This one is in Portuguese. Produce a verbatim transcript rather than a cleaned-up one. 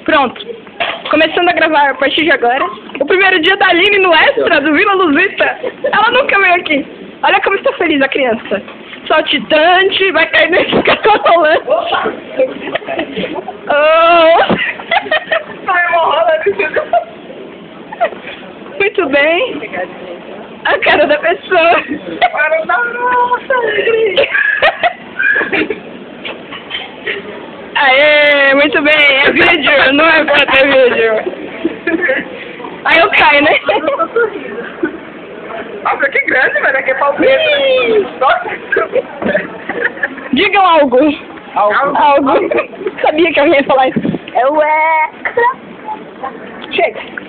Pronto. Começando a gravar a partir de agora. O primeiro dia da Aline no Extra do Vila Luzita. Ela nunca veio aqui. Olha como está feliz a criança. Saltitante, vai cair nesse cartolante. Oh. Muito bem. A cara da pessoa. Nossa, alegria. Aê, muito bem, é vídeo, não é pra ter vídeo. Aí eu caio, né? Nossa, que grande, velho, aqui é palmeira. Digam algo. Algo. Algo. Sabia que alguém ia falar isso. É o extra. Chega.